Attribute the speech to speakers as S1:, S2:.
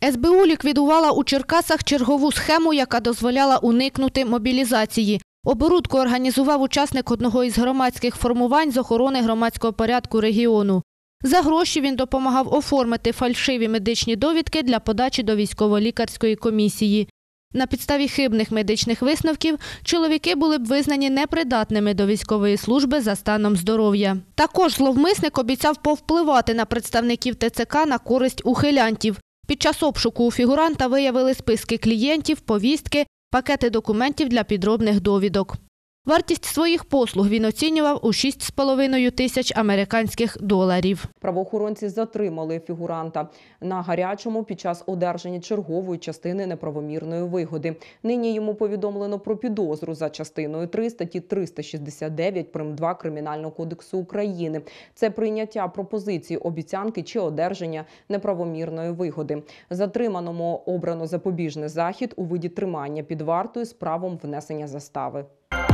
S1: СБУ ліквідувала у Черкасах чергову схему, яка дозволяла уникнути мобілізації. Оборудку організував учасник одного із громадських формувань з охорони громадського порядку регіону. За гроші він допомагав оформити фальшиві медичні довідки для подачі до військово-лікарської комісії. На підставі хибних медичних висновків чоловіки були б визнані непридатними до військової служби за станом здоров'я. Також зловмисник обіцяв повпливати на представників ТЦК на користь ухилянтів. Під час обшуку у фігуранта виявили списки клієнтів, повістки, пакети документів для підробних довідок. Вартість своїх послуг він оцінював у 6,5 тисяч американських доларів.
S2: Правоохоронці затримали фігуранта на гарячому під час одержання чергової частини неправомірної вигоди. Нині йому повідомлено про підозру за частиною 3 статті 369 прим. 2 Кримінального кодексу України. Це прийняття пропозиції, обіцянки чи одержання неправомірної вигоди. Затриманому обрано запобіжний захід у виді тримання під вартою з правом внесення застави.